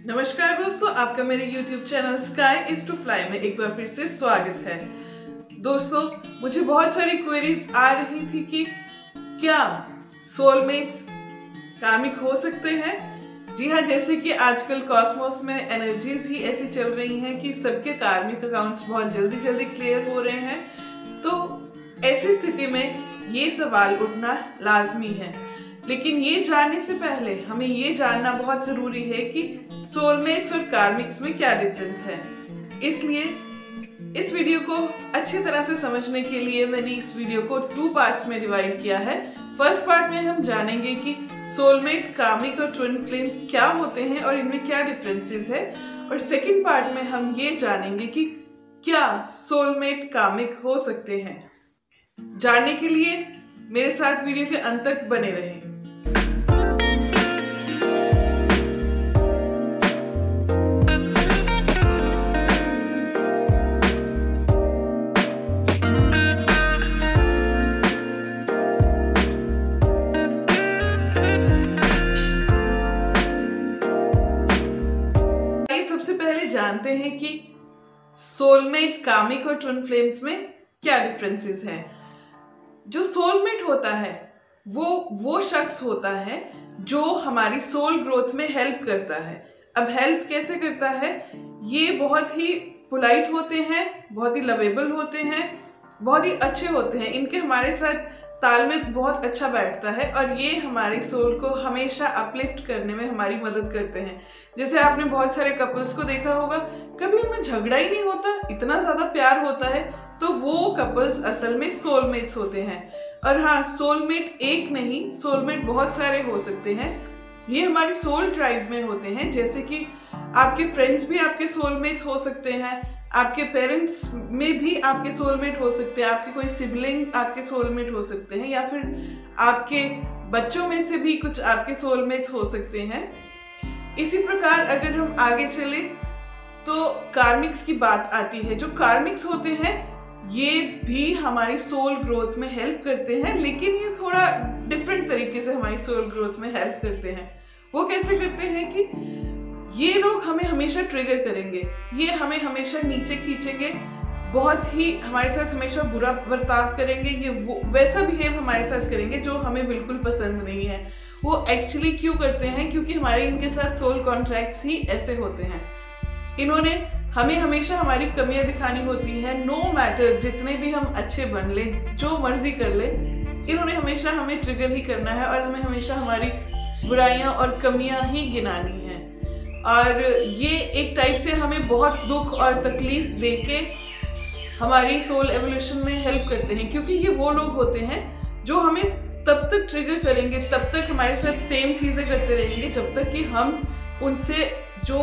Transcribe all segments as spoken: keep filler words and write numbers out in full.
नमस्कार दोस्तों, आपका मेरे YouTube channel sky is to fly में एक बार फिर से स्वागत है। दोस्तों, मुझे बहुत सारी क्वेरीज आ रही थी कि क्या सोलमेट्स कार्मिक हो सकते हैं। जी हाँ, जैसे कि आजकल कॉस्मोस में एनर्जीज ही ऐसी चल रही हैं कि सबके कार्मिक अकाउंट्स बहुत जल्दी जल्दी क्लियर हो रहे हैं। तो ऐसी स्थिति में ये सवाल उठना लाजमी है, लेकिन ये जानने से पहले हमें ये जानना बहुत जरूरी है कि सोलमेट्स और कार्मिक्स में क्या डिफरेंस है। इसलिए इस वीडियो को अच्छी तरह से समझने के लिए मैंने इस वीडियो को टू पार्ट्स में डिवाइड किया है। फर्स्ट पार्ट में हम जानेंगे कि सोलमेट, कार्मिक और ट्विन फ्लेम्स क्या होते हैं और इनमें क्या डिफरेंसेस है, और सेकंड पार्ट में हम ये जानेंगे कि क्या सोलमेट कार्मिक हो सकते हैं। जानने के लिए मेरे साथ वीडियो के अंत तक बने रहें। सबसे पहले जानते हैं कि सोलमेट, कार्मिक और ट्विन फ्लेम्स में क्या डिफरेंसेस हैं। जो सोलमेट होता है वो वो शख्स होता है जो हमारी सोल ग्रोथ में हेल्प करता है। अब हेल्प कैसे करता है? ये बहुत ही पोलाइट होते हैं, बहुत ही लवेबल होते हैं, बहुत ही अच्छे होते हैं। इनके हमारे साथ तालमेल बहुत अच्छा बैठता है और ये हमारी सोल को हमेशा अपलिफ्ट करने में हमारी मदद करते हैं। जैसे आपने बहुत सारे कपल्स को देखा होगा, कभी उनमें झगड़ा ही नहीं होता, इतना ज्यादा प्यार होता है, तो वो कपल्स असल में सोलमेट्स होते हैं। और हाँ, सोलमेट एक नहीं, सोलमेट बहुत सारे हो सकते हैं। ये हमारी सोल ट्राइब में होते हैं। जैसे कि आपके फ्रेंड्स भी आपके सोलमेट्स हो सकते हैं, आपके पेरेंट्स में भी आपके सोलमेट हो सकते हैं, आपके कोई सिबलिंग आपके सोलमेट हो सकते हैं, या फिर आपके बच्चों में से भी कुछ आपके सोलमेट्स हो सकते हैं। इसी प्रकार अगर हम आगे चले तो कार्मिक्स की बात आती है। जो कार्मिक्स होते हैं ये भी हमारी सोल ग्रोथ में हेल्प करते हैं, लेकिन ये थोड़ा डिफरेंट तरीके से हमारी सोल ग्रोथ में हेल्प करते हैं। वो कैसे करते हैं कि ये लोग हमें हमेशा ट्रिगर करेंगे, ये हमें हमेशा नीचे खींचेंगे, बहुत ही हमारे साथ हमेशा बुरा बर्ताव करेंगे, ये वो वैसा बिहेव हमारे साथ करेंगे जो हमें बिल्कुल पसंद नहीं है। वो एक्चुअली क्यों करते हैं? क्योंकि हमारे इनके साथ सोल कॉन्ट्रैक्ट्स ही ऐसे होते हैं। इन्होंने हमें हमेशा हमारी कमियां दिखानी होती है। नो मैटर जितने भी हम अच्छे बन ले, जो मर्जी कर ले, इन्होंने हमेशा हमें ट्रिगर ही करना है और हमें हमेशा हमारी बुराइयां और कमियां ही गिनानी है। और ये एक टाइप से हमें बहुत दुख और तकलीफ देके हमारी सोल एवोल्यूशन में हेल्प करते हैं, क्योंकि ये वो लोग होते हैं जो हमें तब तक ट्रिगर करेंगे, तब तक हमारे साथ सेम चीजें करते रहेंगे जब तक कि हम उनसे जो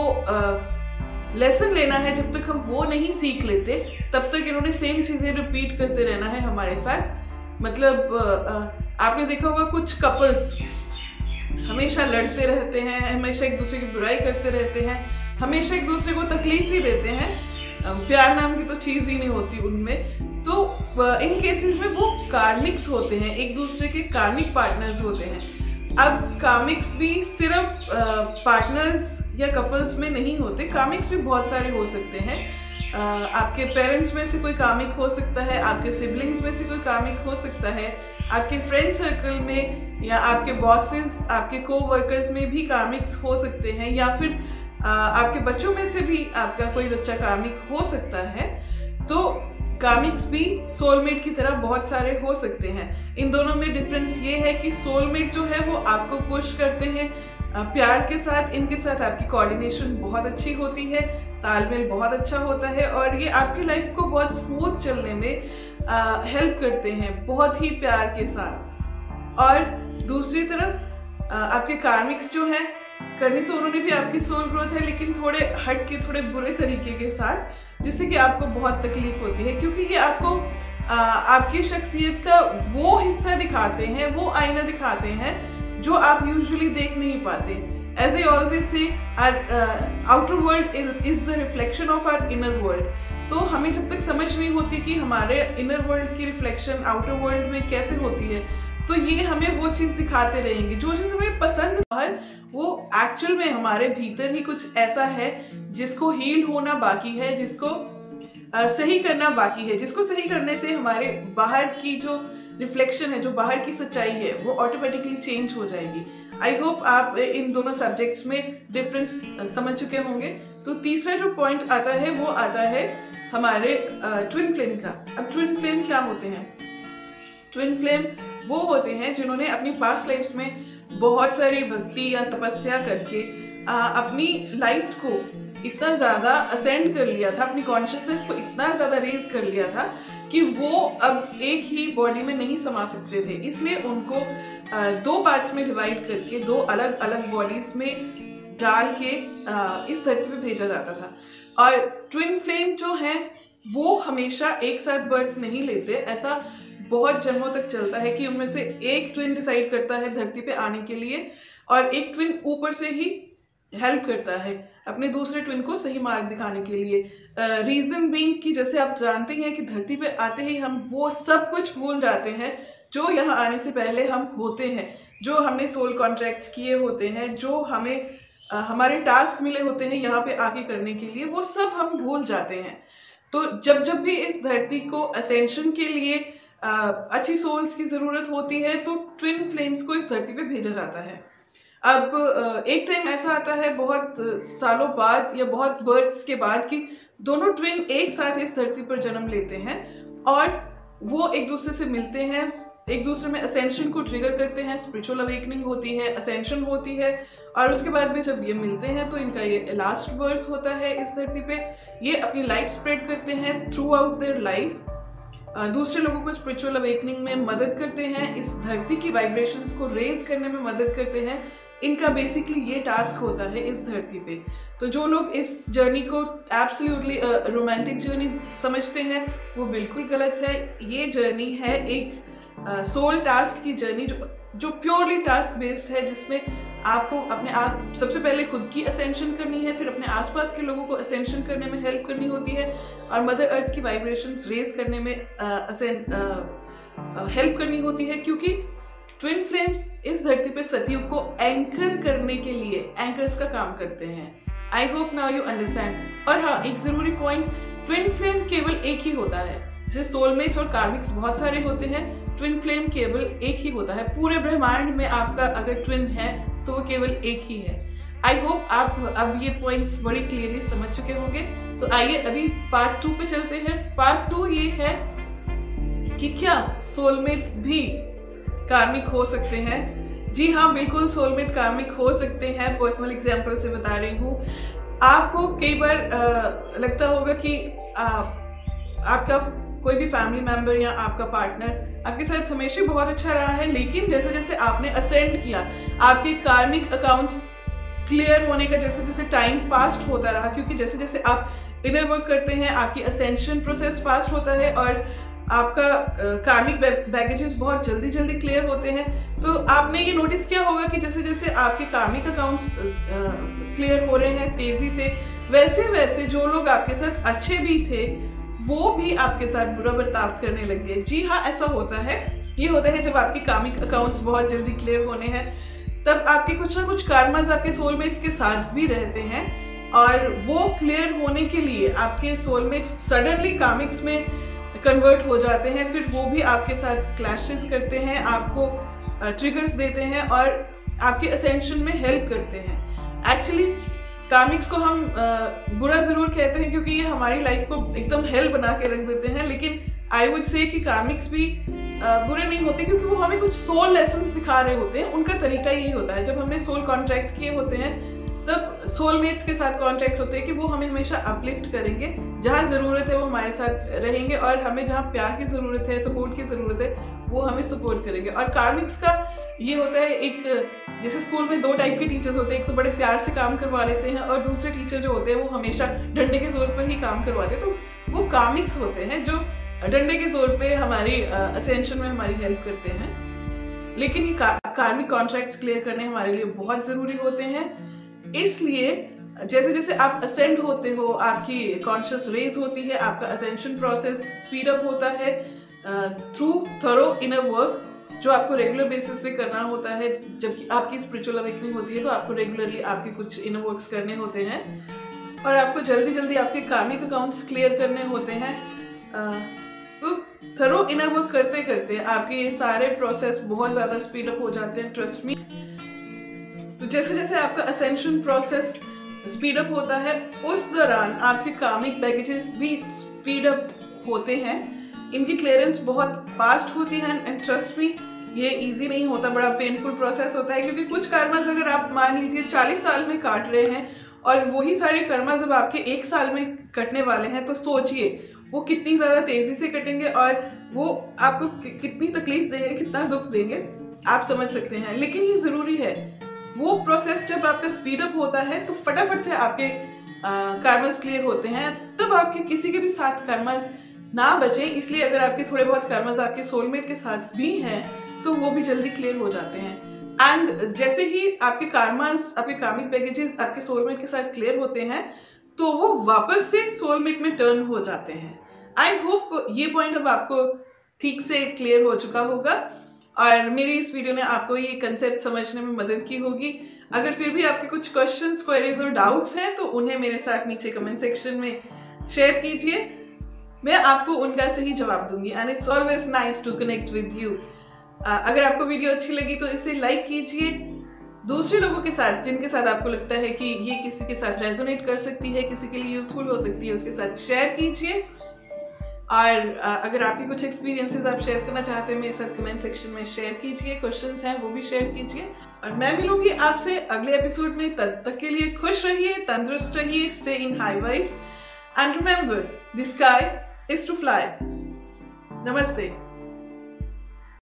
लेसन लेना है, जब तक हम वो नहीं सीख लेते, तब तक इन्होंने सेम चीजें रिपीट करते रहना है हमारे साथ। मतलब आपने देखा होगा कुछ कपल्स हमेशा लड़ते रहते हैं, हमेशा एक दूसरे की बुराई करते रहते हैं, हमेशा एक दूसरे को तकलीफ ही देते हैं। प्यार नाम की तो चीज ही नहीं होती उनमें। तो इन केसेस में वो कार्मिक्स होते हैं, एक दूसरे के कार्मिक पार्टनर्स होते हैं। अब कार्मिक्स भी सिर्फ पार्टनर्स या कपल्स में नहीं होते, कार्मिक्स भी बहुत सारे हो सकते हैं। आ, आपके पेरेंट्स में से कोई कार्मिक हो सकता है, आपके सिबलिंग्स में से कोई कार्मिक हो सकता है, आपके फ्रेंड सर्कल में या आपके बॉसेस, आपके को वर्कर्स में भी कार्मिक्स हो सकते हैं, या फिर आ, आपके बच्चों में से भी आपका कोई बच्चा कार्मिक हो सकता है। तो कार्मिक्स भी सोलमेट की तरह बहुत सारे हो सकते हैं। इन दोनों में डिफरेंस ये है कि सोलमेट जो है वो आपको पुश करते हैं प्यार के साथ, इनके साथ आपकी कोऑर्डिनेशन बहुत अच्छी होती है, तालमेल बहुत अच्छा होता है और ये आपकी लाइफ को बहुत स्मूथ चलने में आ, हेल्प करते हैं, बहुत ही प्यार के साथ। और दूसरी तरफ आ, आपके कार्मिक्स जो हैं, करनी तो उन्होंने भी आपकी सोल ग्रोथ है, लेकिन थोड़े हट के, थोड़े बुरे तरीके के साथ, जिससे कि आपको बहुत तकलीफ होती है, क्योंकि ये आपको आ, आपकी शख्सियत का वो हिस्सा दिखाते हैं, वो आईना दिखाते हैं जो आप यूजुअली देख नहीं पाते। As I always say, outer world is the reflection of our inner world. तो हमें जब तक समझ नहीं होती कि हमारे इनर वर्ल्ड की रिफ्लेक्शन आउटर वर्ल्ड में कैसे होती है, तो ये हमें वो चीज दिखाते रहेंगे। जो चीज हमें पसंद है वो एक्चुअल में हमारे भीतर ही कुछ ऐसा है जिसको हील होना बाकी है, जिसको uh, सही करना बाकी है, जिसको सही करने से हमारे बाहर की जो रिफ्लेक्शन है, जो बाहर की सच्चाई है, वो ऑटोमेटिकली चेंज हो जाएगी। आई होप आप इन दोनों सब्जेक्ट्स में डिफरेंस समझ चुके होंगे। तो तीसरा जो पॉइंट आता है वो आता है हमारे ट्विन फ्लेम का। अब ट्विन फ्लेम क्या होते हैं? ट्विन फ्लेम वो होते हैं जिन्होंने अपनी पास्ट लाइफ्स में बहुत सारी भक्ति या तपस्या करके आ, अपनी लाइफ को इतना ज्यादा असेंड कर लिया था, अपनी कॉन्शियसनेस को इतना ज्यादा रेज कर लिया था कि वो अब एक ही बॉडी में नहीं समा सकते थे। इसलिए उनको दो पार्ट्स में डिवाइड करके दो अलग अलग बॉडीज में डाल के इस धरती पे भेजा जाता था। और ट्विन फ्लेम जो है वो हमेशा एक साथ बर्थ नहीं लेते। ऐसा बहुत जन्मों तक चलता है कि उनमें से एक ट्विन डिसाइड करता है धरती पे आने के लिए और एक ट्विन ऊपर से ही हेल्प करता है अपने दूसरे ट्विन को सही मार्ग दिखाने के लिए। रीजन बीइंग कि जैसे आप जानते हैं कि धरती पे आते ही हम वो सब कुछ भूल जाते हैं जो यहाँ आने से पहले हम होते हैं, जो हमने सोल कॉन्ट्रैक्ट्स किए होते हैं, जो हमें आ, हमारे टास्क मिले होते हैं यहाँ पे आके करने के लिए, वो सब हम भूल जाते हैं। तो जब जब भी इस धरती को असेंशन के लिए आ, अच्छी सोल्स की ज़रूरत होती है तो ट्विन फ्लेम्स को इस धरती पे भेजा जाता है। अब एक टाइम ऐसा आता है बहुत सालों बाद या बहुत बर्थ्स के बाद कि दोनों ट्विन एक साथ इस धरती पर जन्म लेते हैं और वो एक दूसरे से मिलते हैं, एक दूसरे में असेंशन को ट्रिगर करते हैं, स्पिरिचुअल अवेकनिंग होती है, असेंशन होती है और उसके बाद में जब ये मिलते हैं तो इनका ये लास्ट बर्थ होता है इस धरती पे। ये अपनी लाइट स्प्रेड करते हैं थ्रू आउट देयर लाइफ, दूसरे लोगों को स्पिरिचुअल अवेकनिंग में मदद करते हैं, इस धरती की वाइब्रेशंस को रेज करने में मदद करते हैं। इनका बेसिकली ये टास्क होता है इस धरती पे। तो जो लोग इस जर्नी को एब्सोल्युटली रोमांटिक जर्नी समझते हैं वो बिल्कुल गलत है। ये जर्नी है एक सोल टास्क की जर्नी जो जो प्योरली टास्क बेस्ड है, जिसमें आपको अपने आप सबसे पहले खुद की असेंशन करनी है, फिर अपने आसपास के लोगों को असेंशन करने में हेल्प करनी होती है और मदर अर्थ की वाइब्रेशंस रेज करने में हेल्प करनी होती है। क्योंकि ट्विन फ्लेम्स इस धरती पे सतयुग को एंकर करने के लिए एंकर्स का काम करते हैं। I hope now you understand. और हाँ, एक जरूरी पॉइंट, ट्विन फ्लेम केवल एक ही होता है। जैसे सोलमेट्स और कार्मिक्स बहुत सारे होते हैं, ट्विन फ्लेम केवल एक ही होता है। पूरे ब्रह्मांड में आपका अगर ट्विन है तो वो केवल एक ही है। आई होप आप अब ये पॉइंट्स बड़ी क्लियरली समझ चुके होंगे। तो आइए अभी पार्ट टू पे चलते हैं। पार्ट टू ये है कि क्या सोलमेट भी कार्मिक हो सकते हैं? जी हाँ, बिल्कुल सोलमेट कार्मिक हो सकते हैं। पर्सनल एग्जांपल से बता रही हूँ। आपको कई बार आ, लगता होगा कि आ, आपका कोई भी फैमिली मेंबर या आपका पार्टनर आपके साथ हमेशा बहुत अच्छा रहा है, लेकिन जैसे जैसे आपने असेंड किया, आपके कार्मिक अकाउंट्स क्लियर होने का जैसे जैसे टाइम फास्ट होता रहा, क्योंकि जैसे जैसे आप इनर वर्क करते हैं आपकी असेंशन प्रोसेस फास्ट होता है और आपका कार्मिक बैगेजेस बहुत जल्दी जल्दी क्लियर होते हैं। तो आपने ये नोटिस किया होगा कि जैसे जैसे आपके कार्मिक अकाउंट्स क्लियर हो रहे हैं तेजी से, वैसे वैसे जो लोग आपके साथ अच्छे भी थे वो भी आपके साथ बुरा बर्ताव करने लग गए। जी हाँ, ऐसा होता है। ये होता है जब आपके कार्मिक अकाउंट्स बहुत जल्दी क्लियर होने हैं, तब आपके कुछ ना कुछ कार्मास आपके सोलमेट्स के साथ भी रहते हैं और वो क्लियर होने के लिए आपके सोलमेट्स सडनली कार्मिक्स में कन्वर्ट हो जाते हैं। फिर वो भी आपके साथ क्लैशेस करते हैं, आपको ट्रिगर्स देते हैं और आपके असेंशन में हेल्प करते हैं। एक्चुअली कार्मिक्स को हम आ, बुरा जरूर कहते हैं क्योंकि ये हमारी लाइफ को एकदम हेल बना के रख देते हैं, लेकिन आई वुड से कि कार्मिक्स भी आ, बुरे नहीं होते क्योंकि वो हमें कुछ सोल लेसन्स सिखा रहे होते हैं। उनका तरीका यही होता है, जब हमने सोल कॉन्ट्रैक्ट किए होते हैं तब सोलमेट्स के साथ कॉन्ट्रैक्ट होते हैं कि वो हमें हमेशा अपलिफ्ट करेंगे, जहाँ ज़रूरत है वो हमारे साथ रहेंगे और हमें जहाँ प्यार की ज़रूरत है, सपोर्ट की ज़रूरत है, वो हमें सपोर्ट करेंगे। और कार्मिक्स का ये होता है, एक जैसे स्कूल में दो टाइप के टीचर्स होते हैं, एक तो बड़े प्यार से काम करवा लेते हैं और दूसरे टीचर जो होते हैं वो हमेशा डंडे के जोर पर ही काम करवाते हैं। तो वो कार्मिक्स होते हैं जो डंडे के जोर पे हमारी असेंशन में हमारी हेल्प करते हैं। लेकिन ये कार्मिक कॉन्ट्रैक्ट्स क्लियर करने हमारे लिए बहुत ज़रूरी होते हैं। इसलिए जैसे जैसे आप असेंड होते हो, आपकी कॉन्शियस रेज होती है, आपका असेंशन प्रोसेस स्पीड अप होता है थ्रू थरो इनर वर्क। जो आपको रेगुलर बेसिस पे करना होता है। जबकि आपकी स्पिरिचुअल अवेकनिंग होती है तो आपको रेगुलरली आपके कुछ इनर वर्क्स करने होते हैं और आपको जल्दी जल्दी आपके कार्मिक अकाउंट्स क्लियर करने होते हैं। तो थरो इनर वर्क करते करते आपके ये सारे प्रोसेस बहुत ज़्यादा स्पीड अप हो जाते हैं, ट्रस्ट मी। तो जैसे जैसे आपका असेंशन प्रोसेस स्पीड अप होता है उस दौरान आपके कार्मिक बैगेजेस भी स्पीड अप होते हैं। इनकी क्लियरेंस बहुत फास्ट होती है एंड ट्रस्ट मी ये इजी नहीं होता, बड़ा पेनफुल प्रोसेस होता है। क्योंकि कुछ कर्मास अगर आप मान लीजिए चालीस साल में काट रहे हैं और वही सारे कर्मा जब आपके एक साल में कटने वाले हैं तो सोचिए वो कितनी ज़्यादा तेज़ी से कटेंगे और वो आपको कि, कितनी तकलीफ देंगे, कितना दुख देंगे, आप समझ सकते हैं। लेकिन ये ज़रूरी है, वो प्रोसेस जब आपका स्पीड अप होता है तो फटाफट से आपके कर्मस क्लियर होते हैं, तब आपके किसी के भी साथ कर्मस ना बचे। इसलिए अगर आपके थोड़े बहुत कर्मस आपके सोलमेट के साथ भी हैं तो वो भी जल्दी क्लियर हो जाते हैं। एंड जैसे ही आपके कर्मस, आपके कार्मिक बैगेजेस आपके सोलमेट के साथ क्लियर होते हैं तो वो वापस से सोलमेट में टर्न हो जाते हैं। आई होप ये पॉइंट अब आपको ठीक से क्लियर हो चुका होगा और मेरी इस वीडियो ने आपको ये कंसेप्ट समझने में मदद की होगी। अगर फिर भी आपके कुछ क्वेश्चंस, क्वेरीज और डाउट्स हैं तो उन्हें मेरे साथ नीचे कमेंट सेक्शन में शेयर कीजिए, मैं आपको उनका सही जवाब दूंगी। And it's always nice to connect with you. अगर आपको वीडियो अच्छी लगी तो इसे लाइक कीजिए, दूसरे लोगों के साथ जिनके साथ आपको लगता है कि ये किसी के साथ रेजोनेट कर सकती है, किसी के लिए यूजफुल हो सकती है, उसके साथ शेयर कीजिए। और अगर आपके कुछ एक्सपीरियंसेस आप शेयर करना चाहते हैं मेरे साथ कमेंट सेक्शन में शेयर कीजिए, क्वेश्चंस हैं वो भी शेयर कीजिए। और मैं मिलूंगी आपसे अगले एपिसोड में, तब तक के लिए खुश रहिए, तंदुरुस्त रहिए, stay in high vibes and remember the sky is to fly. नमस्ते।